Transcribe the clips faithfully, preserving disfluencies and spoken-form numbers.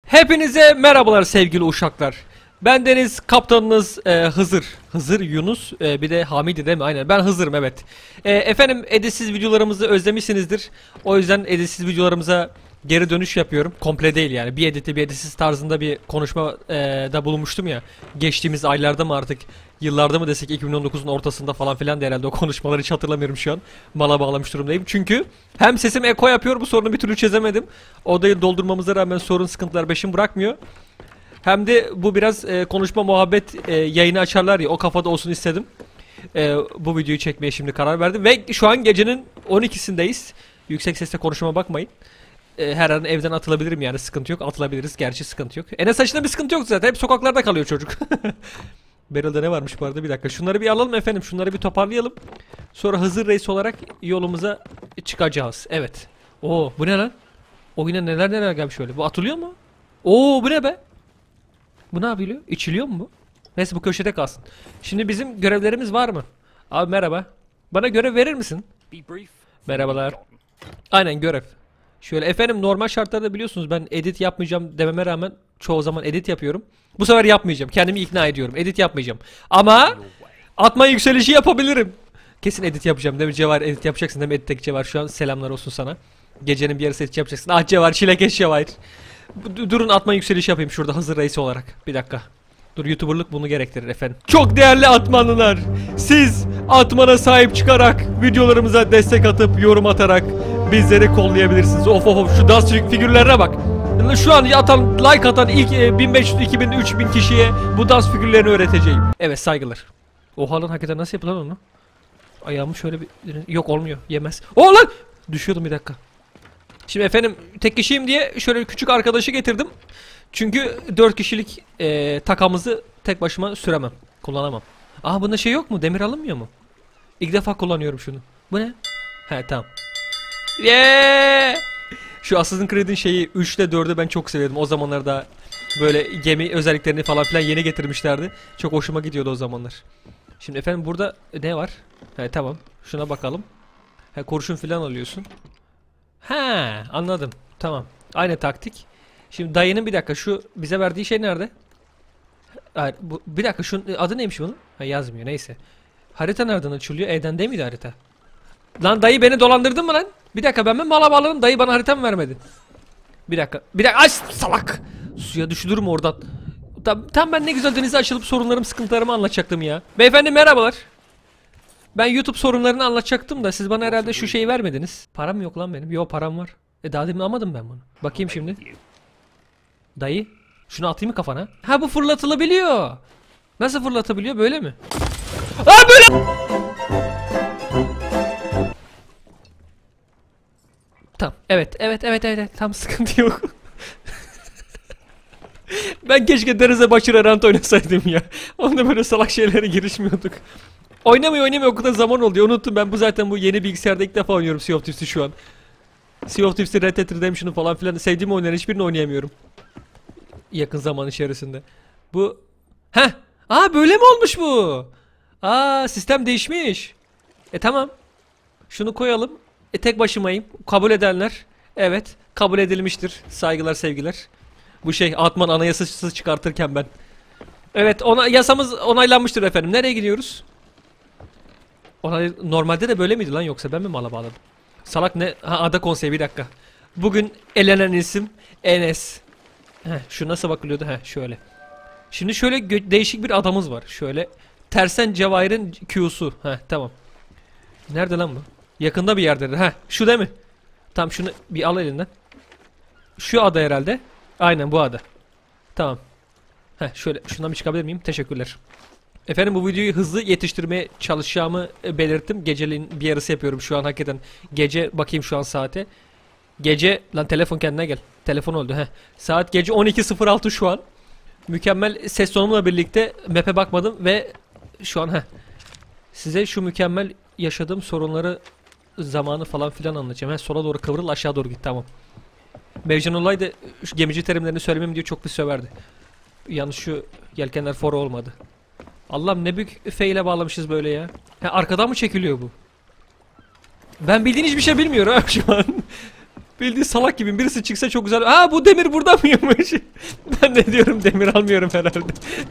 Hepinize merhabalar sevgili uşaklar. Bendeniz kaptanınız e, Hızır. Hızır, Yunus, e, bir de Hamidi değil mi? Aynen, ben Hızır'ım, evet. E, efendim, editsiz videolarımızı özlemişsinizdir. O yüzden editsiz videolarımıza geri dönüş yapıyorum. Komple değil yani. Bir editli bir editsiz tarzında bir konuşma e, da bulunmuştum ya. Geçtiğimiz aylarda mı artık, yıllarda mı desek, iki bin on dokuzun ortasında falan filan da herhalde o konuşmaları hiç hatırlamıyorum şu an. Mala bağlamış durumdayım. Çünkü hem sesim eko yapıyor, bu sorunu bir türlü çözemedim. Odayı doldurmamıza rağmen sorun, sıkıntılar peşim bırakmıyor. Hem de bu biraz e, konuşma muhabbet e, yayını açarlar ya, o kafada olsun istedim. E, bu videoyu çekmeye şimdi karar verdim ve şu an gecenin on ikisindeyiz. Yüksek sesle konuşmama bakmayın. E, her an evden atılabilirim yani, sıkıntı yok. Atılabiliriz gerçi, sıkıntı yok. Enes saçında bir sıkıntı yok zaten, hep sokaklarda kalıyor çocuk. Barrel'da ne varmış bu arada, bir dakika. Şunları bir alalım efendim, şunları bir toparlayalım. Sonra Hızır Reis olarak yolumuza çıkacağız. Evet. Oo, bu ne lan? O yine neler neler gelmiş öyle. Bu atılıyor mu? Oo, bu ne be? Bu ne yapıyor? İçiliyor mu bu? Neyse, bu köşede kalsın. Şimdi bizim görevlerimiz var mı? Abi merhaba. Bana görev verir misin? Merhabalar. Aynen, görev. Şöyle efendim, normal şartlarda biliyorsunuz ben edit yapmayacağım dememe rağmen çoğu zaman edit yapıyorum. Bu sefer yapmayacağım. Kendimi ikna ediyorum. Edit yapmayacağım. Ama atma yükselişi yapabilirim. Kesin edit yapacağım değil mi Cevher? Edit yapacaksın değil mi? Editteki Cevher, şu an selamlar olsun sana. Gecenin bir yarısı edit yapacaksın. Ah Cevher, çilekeş Cevher. Durun, atma yükseliş yapayım şurada Hızır Reis olarak. Bir dakika. Dur, YouTuber'lık bunu gerektirir efendim. Çok değerli atmanlılar, siz atmana sahip çıkarak, videolarımıza destek atıp, yorum atarak bizleri kollayabilirsiniz. Of of of, şu dans figürlerine bak. Şu an atan, like atan ilk bin beş yüz, iki bin, üç bin kişiye bu dans figürlerini öğreteceğim. Evet, saygılar. Oha lan, hakikaten nasıl yapılan onu? Ayağımı şöyle bir... Yok, olmuyor, yemez. Oh lan! Düşüyordum, bir dakika. Şimdi efendim, tek kişiyim diye şöyle küçük arkadaşı getirdim. Çünkü dört kişilik e, takamızı tek başıma süremem. Kullanamam. Aa, bunda şey yok mu? Demir alınmıyor mu? İlk defa kullanıyorum şunu. Bu ne? He, tamam. Yeah! Şu Assassin's Creed'in şeyi üç ile dördü ben çok seviyordum. O zamanlarda böyle gemi özelliklerini falan filan yeni getirmişlerdi. Çok hoşuma gidiyordu o zamanlar. Şimdi efendim, burada ne var? He, tamam. Şuna bakalım. He, kurşun filan alıyorsun. Ha, anladım. Tamam. Aynı taktik. Şimdi dayının, bir dakika, şu bize verdiği şey nerede? Hayır, bu, bir dakika, şunun adı neymiş bunun? Ha, yazmıyor, neyse. Harita nereden açılıyor? E'den değil miydi harita? Lan dayı, beni dolandırdın mı lan? Bir dakika, ben mi mala bağladım? Dayı bana harita mı vermedi? Bir dakika. Bir dakika. Ay salak. Suya düşülürüm oradan. Tam, tam ben ne güzel denize açılıp sorunlarım, sıkıntılarımı anlatacaktım ya. Beyefendi merhabalar. Ben YouTube sorunlarını anlatacaktım da siz bana herhalde şu şeyi vermediniz. Param yok lan benim. Yo, param var. E daha demin almadım ben bunu. Bakayım şimdi. Dayı, şunu atayım mı kafana? Ha, bu fırlatılabiliyor. Nasıl fırlatabiliyor, böyle mi? Aa, böyle. Tamam. Evet, evet, evet, evet. Tam sıkıntı yok. Ben keşke denize başıra rant oynasaydım ya. Onda böyle salak şeylere girişmiyorduk. Oynamıyor oynamıyor o kadar zaman oldu ya, unuttum ben. Bu zaten bu yeni bilgisayarda ilk defa oynuyorum Sea of Thieves'i şu an. Sea of Thieves'i, Red Dead Redemption'ı falan filan sevdiğim oyunların hiçbirini oynayamıyorum yakın zaman içerisinde. Bu... Heh! Aa, böyle mi olmuş bu? Aa, sistem değişmiş. E tamam. Şunu koyalım. E tek başımayım. Kabul edenler. Evet. Kabul edilmiştir. Saygılar, sevgiler. Bu şey, Atman anayasası çıkartırken ben. Evet, ona, yasamız onaylanmıştır efendim. Nereye gidiyoruz? Onay, normalde de böyle miydi lan, yoksa ben mi mala bağladım? Salak ne? Ha, ada konseyi, bir dakika. Bugün elenen isim Enes. Heh, şu nasıl bakılıyordu? Heh, şöyle. Şimdi şöyle değişik bir adamız var. Şöyle Tersen Cevahir'in Q'su. Heh, tamam. Nerede lan bu? Yakında bir yerdedir. Heh, şu değil mi? Tamam, şunu bir al elinden. Şu ada herhalde. Aynen, bu ada. Tamam. Heh, şöyle şundan bir çıkabilir miyim? Teşekkürler. Efendim, bu videoyu hızlı yetiştirmeye çalışacağımı belirttim. Geceliğin bir yarısı yapıyorum şu an hakikaten. Gece, bakayım şu an saate. Gece, lan telefon kendine gel. Telefon oldu. Heh. Saat gece on iki sıfır altı şu an. Mükemmel ses tonumla birlikte map'e bakmadım ve şu an heh. Size şu mükemmel yaşadığım sorunları, zamanı falan filan anlatacağım. Heh, sola doğru kıvrıl, aşağı doğru git, tamam. Mevcan olay da şu gemici terimlerini söylemem diye çok bir söverdi. Yalnız şu yelkenler fora olmadı. Allah'ım, ne büyük feyle bağlamışız böyle ya. Ha, arkadan mı çekiliyor bu? Ben bildiğin hiçbir şey bilmiyorum ha şu an. Bildiğin salak gibi birisi çıksa çok güzel. Aa bu demir burada mıymış? Ben ne diyorum, demir almıyorum herhalde.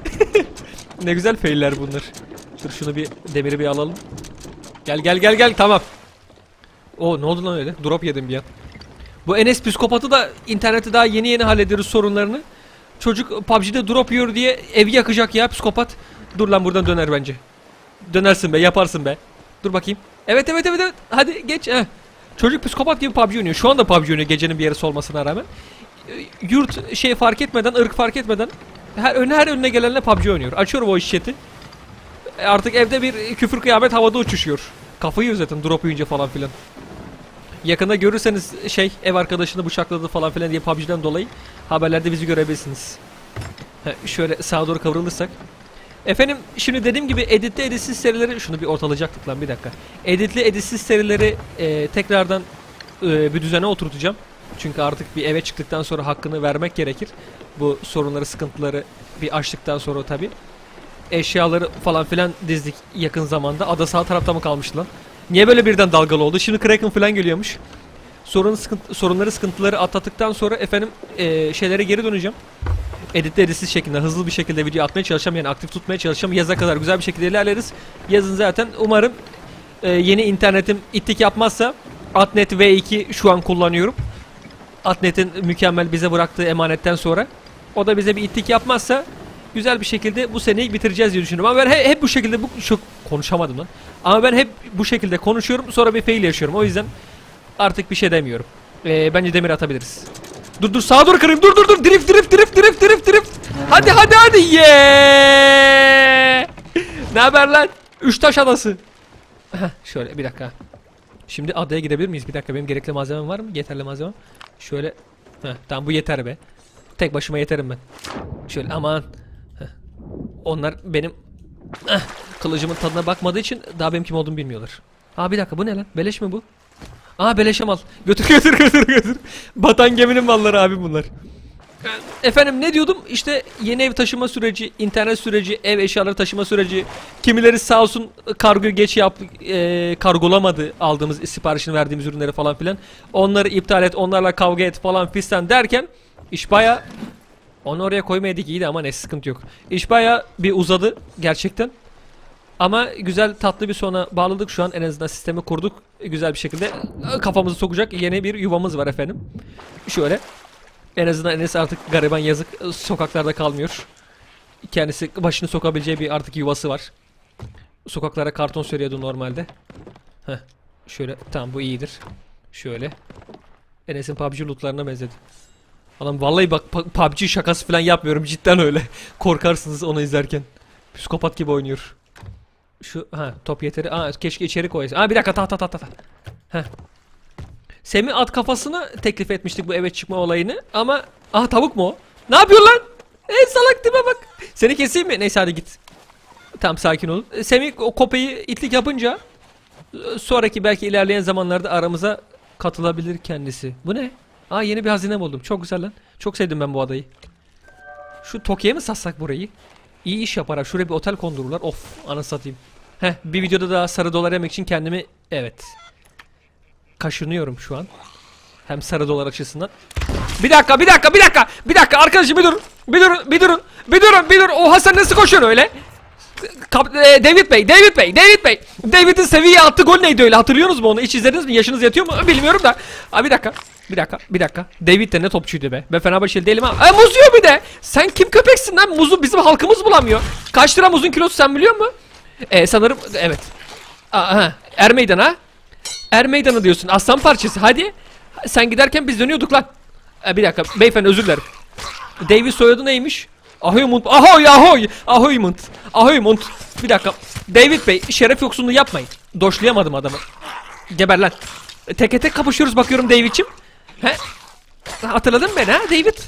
Ne güzel feyiller bunlar. Dur şunu bir, demiri bir alalım. Gel gel gel gel, tamam. Oo ne oldu lan öyle? Drop yedim bir an. Bu Enes psikopatı da internette daha yeni yeni hallediyoruz sorunlarını. Çocuk P U B G'de drop yiyor diye evi yakacak ya psikopat. Dur lan, buradan döner bence. Dönersin be, yaparsın be. Dur bakayım. Evet evet evet evet. Hadi geç. Heh. Çocuk psikopat gibi P U B G oynuyor. Şu anda P U B G oynuyor gecenin bir yarısı olmasına rağmen. Yurt şey fark etmeden, ırk fark etmeden her önüne her önüne gelenle P U B G oynuyor. Açıyorum o chat'i. Artık evde bir küfür kıyamet havada uçuşuyor. Kafayı yiyor zaten drop yiyince falan filan. Yakında görürseniz şey, ev arkadaşını bıçakladı falan filan diye P U B G'den dolayı haberlerde bizi görebilirsiniz. Heh, şöyle sağa doğru kıvrılırsak. Efendim şimdi dediğim gibi editli editsiz serileri, şunu bir ortalayacaktık lan bir dakika. Editli editsiz serileri e, tekrardan e, bir düzene oturtacağım. Çünkü artık bir eve çıktıktan sonra hakkını vermek gerekir. Bu sorunları, sıkıntıları bir açtıktan sonra tabi. Eşyaları falan filan dizdik yakın zamanda. Ada sağ tarafta mı kalmıştı lan? Niye böyle birden dalgalı oldu? Şimdi Kraken falan geliyormuş. Sorun, sıkıntı, sorunları, sıkıntıları atlattıktan sonra efendim e, şeylere geri döneceğim. Editli editsiz şekilde hızlı bir şekilde video atmaya çalışacağım, yani aktif tutmaya çalışacağım. Yaza kadar güzel bir şekilde ilerleriz. Yazın zaten umarım e, yeni internetim ittik yapmazsa Atnet V iki şu an kullanıyorum. Atnet'in mükemmel bize bıraktığı emanetten sonra o da bize bir ittik yapmazsa güzel bir şekilde bu seneyi bitireceğiz diye düşünüyorum. Ama ben he, hep bu şekilde bu çok konuşamadım lan. Ama ben hep bu şekilde konuşuyorum, sonra bir fail yaşıyorum. O yüzden artık bir şey demiyorum. E, bence demir atabiliriz. Dur dur sağa doğru kırayım. Dur dur dur. Drift drift drift drift drift drift. Hadi hadi hadi. Yeah! Ne haber lan? Üç taş adası. Heh, şöyle bir dakika. Şimdi adaya gidebilir miyiz? Bir dakika, benim gerekli malzemem var mı? Yeterli malzemem. Şöyle. Heh, tamam bu yeter be. Tek başıma yeterim ben. Şöyle aman. Heh. Onlar benim heh, kılıcımın tadına bakmadığı için daha benim kim olduğumu bilmiyorlar. Aa bir dakika, bu ne lan? Beleş mi bu? Aa beleşe mal. Götür götür götür götür. Batan geminin malları abi bunlar. Efendim ne diyordum? İşte yeni ev taşıma süreci, internet süreci, ev eşyaları taşıma süreci. Kimileri sağ olsun kargo geç yap, e, kargolamadı aldığımız siparişini verdiğimiz ürünleri falan filan. Onları iptal et, onlarla kavga et falan fistan derken iş baya, onu oraya koymayaydık iyiydi ama ne sıkıntı yok. İş baya bir uzadı gerçekten. Ama güzel tatlı bir sona bağladık şu an, en azından sistemi kurduk. Güzel bir şekilde kafamızı sokacak yeni bir yuvamız var efendim. Şöyle. En azından Enes artık gariban yazık sokaklarda kalmıyor. Kendisi başını sokabileceği bir artık yuvası var. Sokaklara karton seriyordu normalde. Heh. Şöyle tamam bu iyidir. Şöyle. Enes'in P U B G lootlarına benzedi. Adam vallahi bak P U B G şakası falan yapmıyorum, cidden öyle. Korkarsınız onu izlerken. Psikopat gibi oynuyor. Şu ha top yeteri. Aa keşke içeri koyasın. Aa bir dakika ta ta ta ta. Heh. Semih at kafasını teklif etmiştik bu eve çıkma olayını ama aha tavuk mu o? Ne yapıyor lan? Ey salak tipe bak. Seni keseyim mi? Neyse hadi git. Tamam sakin olun. Semih o kopayı itlik yapınca sonraki belki ilerleyen zamanlarda aramıza katılabilir kendisi. Bu ne? Aa yeni bir hazine buldum. Çok güzel lan. Çok sevdim ben bu adayı. Şu Tokyo'ya mı satsak burayı? İyi iş yapar. Şuraya bir otel kondururlar. Of anasını satayım. Heh bir videoda daha sarı dolar yemek için kendimi evet kaşınıyorum şu an. Hem sarı dolar açısından. Bir dakika bir dakika bir dakika. Bir dakika arkadaşım bir durun. Bir durun bir durun. Bir durun bir durun. Oha sen nasıl koşuyorsun öyle? Kap e, David Bey, David Bey, David Bey. David'in seviyeye attığı gol neydi öyle? Hatırlıyorsunuz mu onu? Hiç izlediniz mi? Yaşınız yatıyor mu? Bilmiyorum da. Aa, bir dakika. Bir dakika, bir dakika. David de ne topçuydu be. Ben Fenerbahçeli değilim ama. E, muz yiyor bir de. Sen kim köpeksin lan? Muzu bizim halkımız bulamıyor. Kaç lira muzun kilosu sen biliyor musun? E, sanırım evet. Aha, Er Meydan ha? Er Meydanı diyorsun. Aslan parçası. Hadi. Sen giderken biz dönüyorduk lan. E, bir dakika. Beyefendi özür dilerim. David soyadı neymiş? Ahoymont. Ahoy ahoy. Ahoymont. Ahoymont. Bir dakika. David Bey şeref yoksunluğu yapmayın. Doşlayamadım adamı. Geber lan. Teke tek kapışıyoruz bakıyorum David'cim. He? Hatırladın mı beni ha David?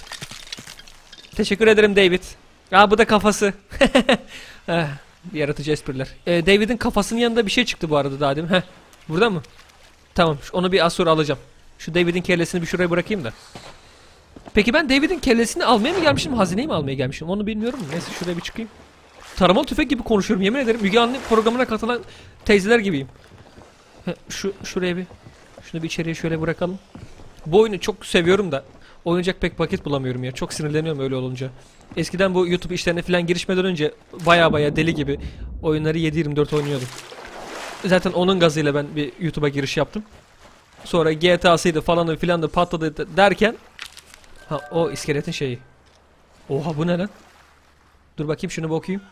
Teşekkür ederim David. Aa bu da kafası. Yaratıcı espriler. Ee, David'in kafasının yanında bir şey çıktı bu arada daha değil mi? Heh. Burada mı? Tamam onu bir az sonra alacağım. Şu David'in kellesini bir şuraya bırakayım da. Peki ben David'in kellesini almaya mı gelmişim, hazineyi mi almaya gelmişim? Onu bilmiyorum. Neyse şuraya bir çıkayım. Taramalı tüfek gibi konuşuyorum yemin ederim. Müge Anlı programına katılan teyzeler gibiyim. Heh, şu şuraya bir şunu bir içeriye şöyle bırakalım. Bu oyunu çok seviyorum da oynayacak pek vakit bulamıyorum ya. Çok sinirleniyorum öyle olunca. Eskiden bu YouTube işlerine falan girişmeden önce baya baya deli gibi oyunları yedi yirmi dört oynuyordum. Zaten onun gazıyla ben bir YouTube'a giriş yaptım. Sonra G T A'sıydı falanı filan da patladı derken ha o iskeletin şeyi. Oha bu ne lan? Dur bakayım şunu bir okuyayım.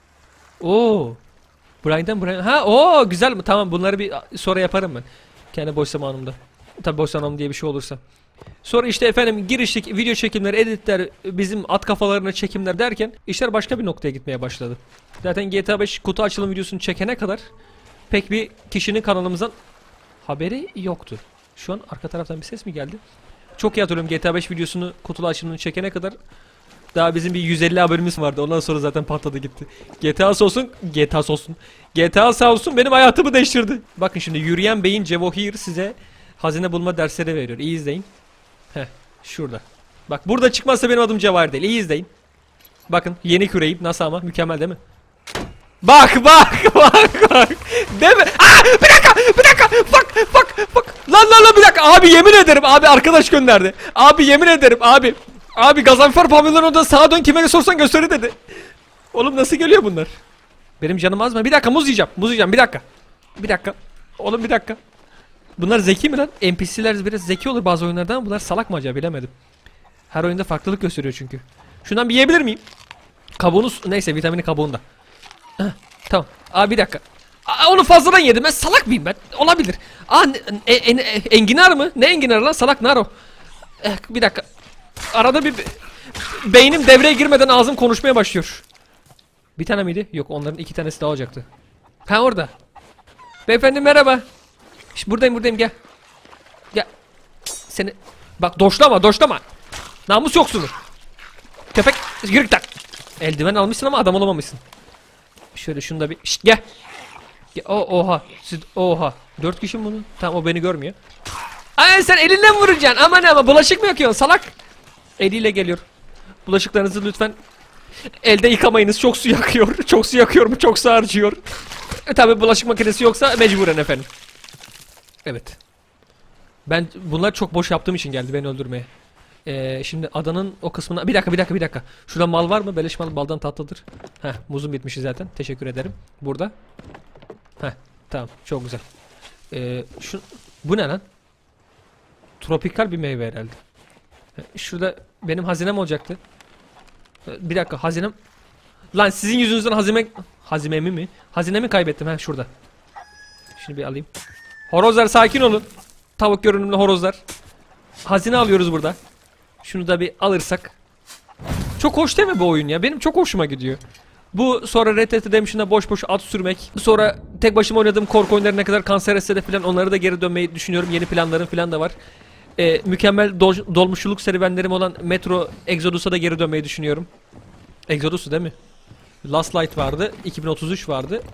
Oo. Brian'dan Brian. Ha o güzel mi? Tamam bunları bir sonra yaparım ben. Kendi boş zamanımda. Tabi boş zamanım diye bir şey olursa. Sonra işte efendim girişlik, video çekimler, editler, bizim at kafalarına çekimler derken işler başka bir noktaya gitmeye başladı. Zaten G T A beş kutu açılım videosunu çekene kadar pek bir kişinin kanalımızdan haberi yoktu. Şu an arka taraftan bir ses mi geldi? Çok iyi hatırlıyorum G T A beş videosunu kutulu açılımını çekene kadar daha bizim bir yüz elli abonemiz vardı. Ondan sonra zaten patladı gitti. G T A olsun, G T A olsun. G T A sağ olsun benim hayatımı değiştirdi. Bakın şimdi yürüyen beyin Cevohir size hazine bulma dersleri veriyor. İyi izleyin. Heh, şurada. Bak burada çıkmazsa benim adım Cevahir değil. İyi izleyin. Bakın yeni küreğim nasıl ama mükemmel değil mi? Bak bak bak bak. Değil mi? Aa, bir dakika bir dakika. Bak bak bak. Lan lan lan bir dakika. Abi yemin ederim abi arkadaş gönderdi. Abi yemin ederim abi. Abi Gazanfer pavyonların orada sağa dön kime ne sorsan gösteri dedi. Oğlum nasıl geliyor bunlar? Benim canım az mı? Bir dakika muz yiyeceğim. Muz yiyeceğim bir dakika. Bir dakika. Oğlum bir dakika. Bunlar zeki mi lan? N P C'ler biraz zeki olur bazı oyunlarda ama bunlar salak mı acaba bilemedim. Her oyunda farklılık gösteriyor çünkü. Şundan bir yiyebilir miyim? Kabuğunu neyse vitamini kabuğunda. Heh, tamam. Aa bir dakika. Aa, onu fazladan yedim ben salak mıyım ben? Olabilir. Aa e, e, e, enginar mı? Ne enginar lan salak naro. Eh, bir dakika. Arada bir beynim devreye girmeden ağzım konuşmaya başlıyor. Bir tane miydi? Yok onların iki tanesi daha olacaktı. Ha orada. Beyefendi merhaba. İşte buradayım buradayım gel. Gel. Seni bak doşlama doşlama. Namus yoksunu. Köpek yürü tak. Eldiven almışsın ama adam olamamışsın. Şöyle şunu da bir şşt gel. Gel. O oha. Siz oha. Dört kişi mi bunu? Tamam o beni görmüyor. Ay sen elinle mi vuracaksın? Aman ama bulaşık mı yakıyorsun salak? Eliyle geliyor. Bulaşıklarınızı lütfen elde yıkamayınız. Çok su yakıyor. Çok su yakıyor mu? Çok su harcıyor. E tabi bulaşık makinesi yoksa mecburen efendim. Evet. Ben bunlar çok boş yaptığım için geldi beni öldürmeye. Ee, şimdi adanın o kısmına bir dakika bir dakika bir dakika. Şurada mal var mı? Beleş mal baldan tatlıdır. Heh muzum bitmişti zaten. Teşekkür ederim. Burada. Heh tamam çok güzel. Ee, şu bu ne lan? Tropikal bir meyve herhalde. Şurada benim hazinem olacaktı. Bir dakika hazinem. Lan sizin yüzünüzden hazime hazimemi mi? Hazinemi kaybettim ha şurada. Şunu bir alayım. Horozlar sakin olun. Tavuk görünümlü horozlar. Hazine alıyoruz burada. Şunu da bir alırsak. Çok hoş değil mi bu oyun ya? Benim çok hoşuma gidiyor. Bu sonra Red Dead Redemption'da boş boş at sürmek. Sonra tek başıma oynadığım korku oyunları ne kadar kanser etse de falan onları da geri dönmeyi düşünüyorum. Yeni planlarım falan da var. Ee, mükemmel dol dolmuşçuluk serüvenlerim olan Metro Exodus'a da geri dönmeyi düşünüyorum. Exodus'u değil mi? Last Light vardı. iki bin otuz üç vardı.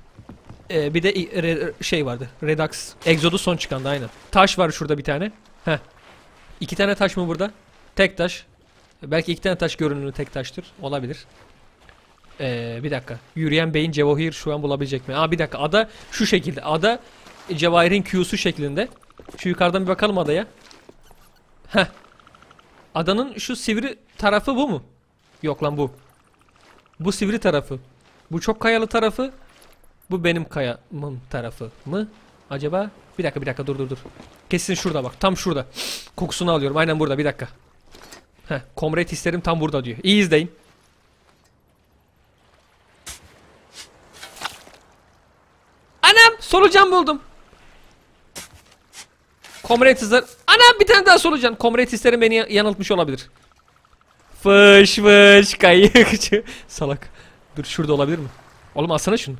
Ee, bir de re şey vardı. Redux. Exodus son çıkandı aynen. Taş var şurada bir tane. Heh. İki tane taş mı burada? Tek taş. Belki iki tane taş görünümlü tek taştır. Olabilir. Ee, bir dakika. Yürüyen beyin Cevohir şu an bulabilecek mi? Aa bir dakika. Ada şu şekilde. Ada Cevahir'in Q'su şeklinde. Şu yukarıdan bir bakalım adaya. Heh. Adanın şu sivri tarafı bu mu? Yok lan bu. Bu sivri tarafı. Bu çok kayalı tarafı. Bu benim kayamın tarafı mı? Acaba? Bir dakika bir dakika dur dur dur. Kesin şurada bak. Tam şurada. Kokusunu alıyorum. Aynen burada bir dakika. Heh. Comrade hislerim tam burada diyor. İyi izleyin. Anam! Solucan buldum. Comrade hisler. Anam bir tane daha solucan. Comrade hislerim beni yanıltmış olabilir. Fış fış kayıkçı. Salak. Dur şurada olabilir mi? Oğlum alsana şunu.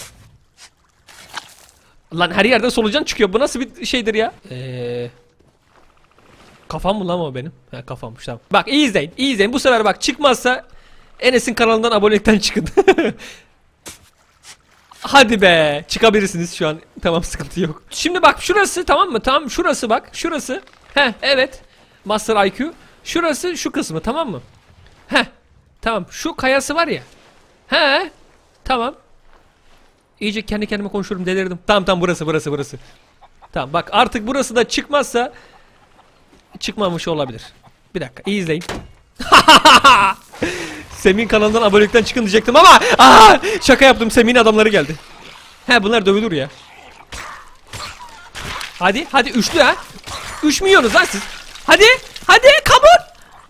Lan her yerden solucan çıkıyor. Bu nasıl bir şeydir ya? Eee... Kafam mı lan o benim? He kafammış tamam. Bak iyi izleyin. İyi izleyin. Bu sefer bak çıkmazsa Enes'in kanalından abonelikten çıkın. Hadi be. Çıkabilirsiniz şu an. Tamam sıkıntı yok. Şimdi bak şurası tamam mı? Tamam şurası bak. Şurası. He evet. Master I Q. Şurası şu kısmı tamam mı? He. Tamam. Şu kayası var ya. He. Tamam. İyice kendi kendime konuşuyorum delirdim. Tamam tamam burası burası burası. Tamam bak artık burası da çıkmazsa çıkmamış olabilir. Bir dakika iyi izleyin. Semih'in kanalından abonelikten çıkın diyecektim ama aa, şaka yaptım, Semih'in adamları geldi. He bunlar dövülür ya. Hadi hadi üçlü ha. Üç mü yiyorsunuz lan siz? Hadi hadi kabul.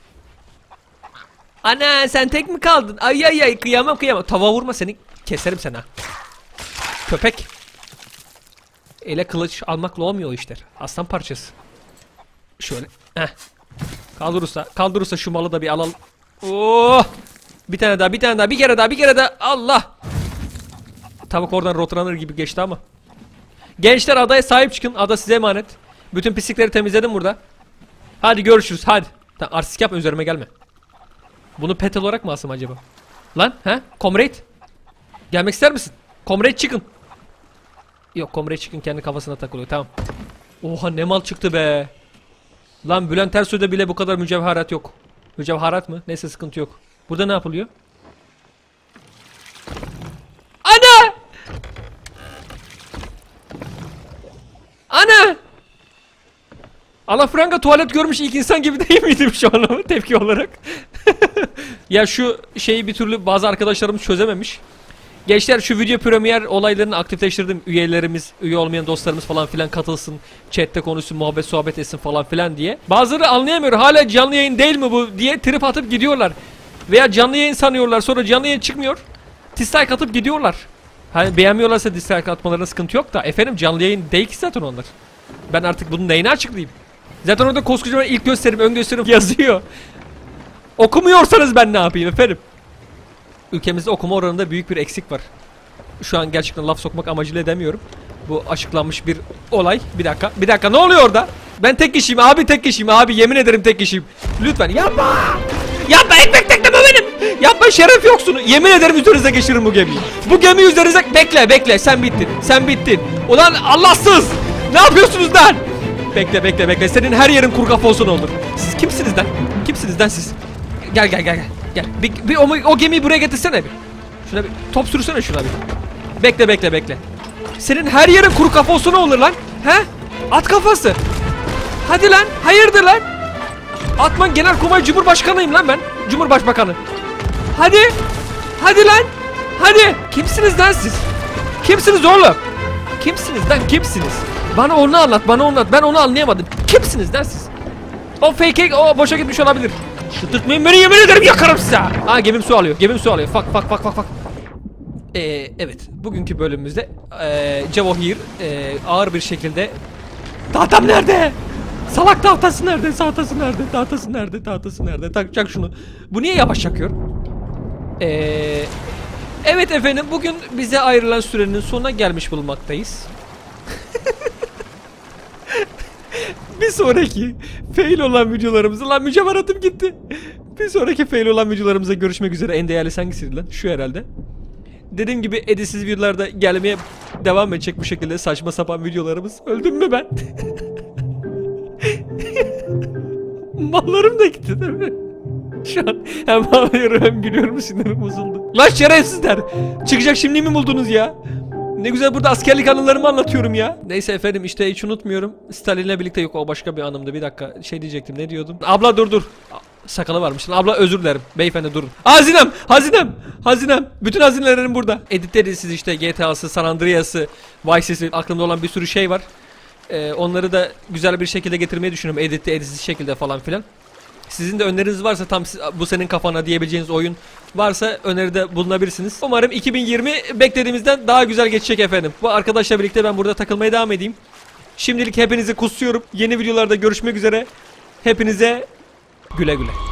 Ana sen tek mi kaldın? Ay ay ay kıyamam kıyamam. Tava vurma seni keserim sen ha. Köpek. Ele kılıç almakla olmuyor o işler. Aslan parçası. Şöyle. Heh. Kaldırırsa, kaldırırsa şu malı da bir alalım. Oh! Bir tane daha, bir tane daha, bir kere daha, bir kere daha. Allah! Tavuk oradan rotranır gibi geçti ama. Gençler adaya sahip çıkın. Ada size emanet. Bütün pislikleri temizledim burada. Hadi görüşürüz, hadi. Tamam, artistik yapma, üzerime gelme. Bunu pet olarak mı alsam acaba? Lan, he? Comrade? Gelmek ister misin? Comrade çıkın. Yok, Comrade çıkın kendi kafasına takılıyor, tamam. Oha ne mal çıktı be. Lan Bülent Ersoy'da bile bu kadar mücevherat yok. Mücevherat mı? Neyse sıkıntı yok. Burada ne yapılıyor? Ana! Ana! Alafranga tuvalet görmüş ilk insan gibi değil miydim şu an tepki olarak? Ya şu şeyi bir türlü bazı arkadaşlarımız çözememiş. Gençler şu video premier olaylarını aktifleştirdim. Üyelerimiz, üye olmayan dostlarımız falan filan katılsın. Chatte konuşsun, muhabbet sohbet etsin falan filan diye. Bazıları anlayamıyor. Hala canlı yayın değil mi bu diye trip atıp gidiyorlar. Veya canlı yayın sanıyorlar. Sonra canlı yayın çıkmıyor. Dislike atıp gidiyorlar. Hani beğenmiyorlarsa dislike atmalarına sıkıntı yok da. Efendim canlı yayın değil ki zaten onlar. Ben artık bunun neyini açıklayayım? Zaten orada koskocaman ilk gösterim, ön gösterim yazıyor. Okumuyorsanız ben ne yapayım efendim? Ülkemizde okuma oranında büyük bir eksik var. Şu an gerçekten laf sokmak amacıyla demiyorum. Bu açıklanmış bir olay. Bir dakika, bir dakika ne oluyor orada? Ben tek kişiyim abi, tek kişiyim abi, yemin ederim tek kişiyim. Lütfen yapma! Yapma, ekmek tekleme benim! Yapma, şeref yoksun. Yemin ederim üzerinize geçiririm bu gemiyi. Bu gemi üzerinize... Bekle bekle, sen bittin, sen bittin. Ulan Allahsız! Ne yapıyorsunuz lan? Bekle bekle bekle, senin her yerin kuru kafa olsun olur. Siz kimsiniz lan? Kimsiniz lan siz? Gel gel gel gel. Gel bir, bir o, o gemiyi buraya getirsene bir. Şuna bir top sürsene şuna bir. Bekle bekle bekle. Senin her yerin kuru kafa olsa ne olur lan? He? At kafası. Hadi lan. Hayırdır lan? Atman Genelkurmay Cumhurbaşkanıyım lan ben. Cumhurbaşkanı. Hadi. Hadi lan. Hadi. Kimsiniz lan siz? Kimsiniz oğlum? Kimsiniz lan, kimsiniz? Bana onu anlat, bana onu anlat. Ben onu anlayamadım. Kimsiniz lan siz? O fake o boşa gitmiş olabilir. Şıtırtmayın beni, yemin ederim yakarım size. Aa gemim su alıyor, gemim su alıyor. Fak fak fak fak fak. Ee, evet, bugünkü bölümümüzde ee, Cevahir ee, ağır bir şekilde... Tahtam nerede? Salak tahtası nerede? Tahtası nerede? Tahtası nerede? Tahtası nerede? Takacak şunu. Bu niye yavaş çakıyor? Ee, evet efendim, bugün bize ayrılan sürenin sonuna gelmiş bulunmaktayız. Bir sonraki fail olan videolarımızda... Lan mücevheratım gitti. Bir sonraki fail olan videolarımıza görüşmek üzere. En değerlisi hangisiydi lan? Şu herhalde. Dediğim gibi editsiz videolarda gelmeye devam edecek bu şekilde saçma sapan videolarımız. Öldüm mü ben? Mallarım da gitti değil mi? Şu an hem ağlıyorum hem gülüyorum, sinirim bozuldu. Lan şerefsizler! Çıkacak şimdi mi buldunuz ya? Ne güzel burada askerlik anılarımı anlatıyorum ya. Neyse efendim, işte hiç unutmuyorum. Stalin'le birlikte, yok o başka bir anımdı. Bir dakika şey diyecektim, ne diyordum? Abla dur dur. Sakalı varmış. Abla özür dilerim. Beyefendi durun. Hazinem! Hazinem! Hazinem! Bütün hazinelerim burada. Editlerisiz işte G T A'sı, San Andreas'ı, Vice City, aklımda olan bir sürü şey var. Ee, onları da güzel bir şekilde getirmeyi düşünüyorum. Editli, editsiz şekilde falan filan. Sizin de öneriniz varsa, tam bu senin kafana diyebileceğiniz oyun varsa öneride bulunabilirsiniz. Umarım iki bin yirmi beklediğimizden daha güzel geçecek efendim. Bu arkadaşla birlikte ben burada takılmaya devam edeyim. Şimdilik hepinizi kusuyorum. Yeni videolarda görüşmek üzere. Hepinize güle güle.